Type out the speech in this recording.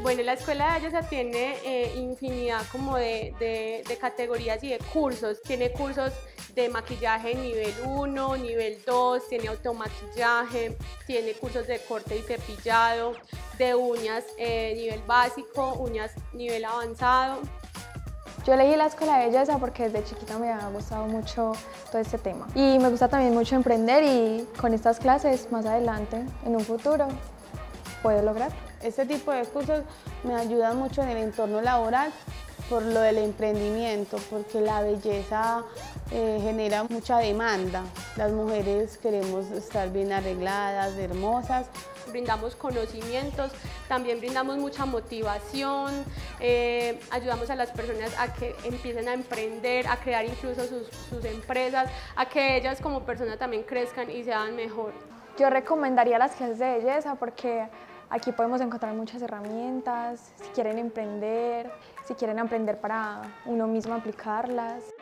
Bueno, la Escuela de Belleza tiene infinidad como de categorías y de cursos. Tiene cursos de maquillaje nivel 1, nivel 2, tiene automaquillaje, tiene cursos de corte y cepillado, de uñas nivel básico, uñas nivel avanzado. Yo elegí la Escuela de Belleza porque desde chiquita me ha gustado mucho todo este tema. Y me gusta también mucho emprender y con estas clases más adelante, en un futuro, puedo lograr. Este tipo de cursos me ayudan mucho en el entorno laboral por lo del emprendimiento, porque la belleza genera mucha demanda. Las mujeres queremos estar bien arregladas, hermosas. Brindamos conocimientos, también brindamos mucha motivación, ayudamos a las personas a que empiecen a emprender, a crear incluso sus empresas, a que ellas como personas también crezcan y sean mejor. Yo recomendaría las clases de belleza porque aquí podemos encontrar muchas herramientas, si quieren emprender para uno mismo aplicarlas.